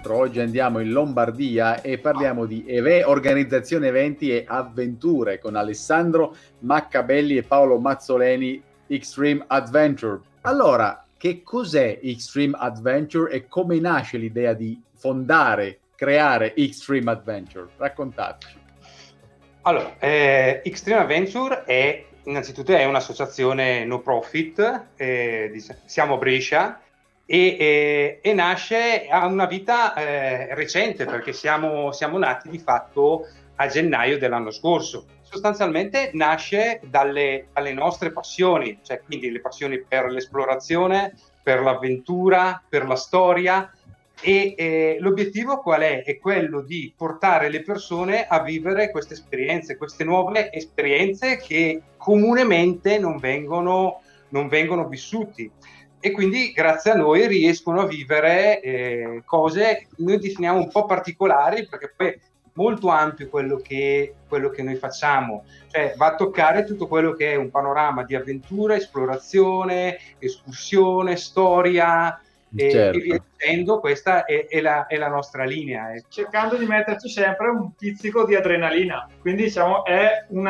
l'altro oggi andiamo in Lombardia e parliamo di organizzazione eventi e avventure con Alessandro Maccabelli e Paolo Mazzoleni, Extreme Adventure. Allora, che cos'è Extreme Adventure e come nasce l'idea di creare Extreme Adventure? Raccontateci. Allora, Extreme Adventure innanzitutto è un'associazione no profit, siamo a Brescia e nasce, ha una vita recente, perché siamo nati di fatto a gennaio dell'anno scorso. Sostanzialmente nasce dalle nostre passioni, cioè quindi le passioni per l'esplorazione, per l'avventura, per la storia. E l'obiettivo qual è? È quello di portare le persone a vivere queste esperienze, queste nuove esperienze che comunemente non vengono vissuti, e quindi grazie a noi riescono a vivere cose che noi definiamo un po' particolari, perché poi è molto ampio quello che noi facciamo, cioè va a toccare tutto quello che è un panorama di avventura, esplorazione, escursione, storia. Certo. E via dicendo, questa è la nostra linea. Cercando di metterci sempre un pizzico di adrenalina, quindi diciamo è un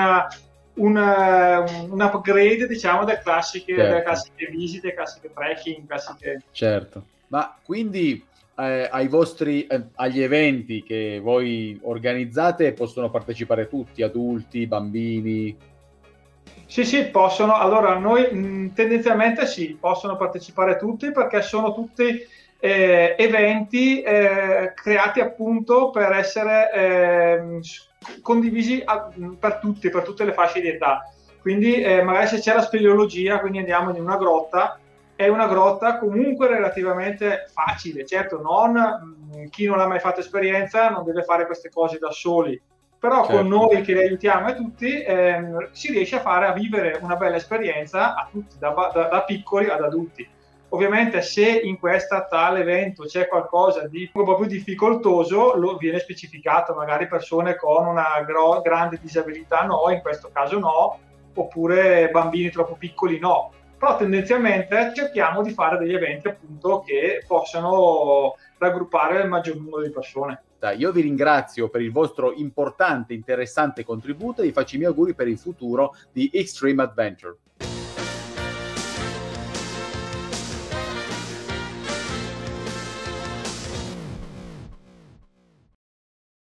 upgrade, diciamo, delle classiche visite, classiche trekking, classiche... Certo, ma quindi agli eventi che voi organizzate possono partecipare tutti, adulti, bambini? Sì, possono. Allora, noi tendenzialmente sì, possono partecipare tutti, perché sono tutti eventi creati appunto per essere condivisi per tutti, per tutte le fasce di età. Quindi magari se c'è la speleologia, quindi andiamo in una grotta, è una grotta comunque relativamente facile. Certo, chi non ha mai fatto esperienza non deve fare queste cose da soli, però certo, con noi che li aiutiamo a tutti si riesce a vivere una bella esperienza a tutti, da piccoli ad adulti. Ovviamente se in questa tale evento c'è qualcosa di un po' più difficoltoso, lo viene specificato, magari persone con una grande disabilità no, in questo caso no, oppure bambini troppo piccoli no. Però tendenzialmente cerchiamo di fare degli eventi appunto che possano raggruppare il maggior numero di persone. Io vi ringrazio per il vostro importante, interessante contributo e vi faccio i miei auguri per il futuro di Extreme Adventure.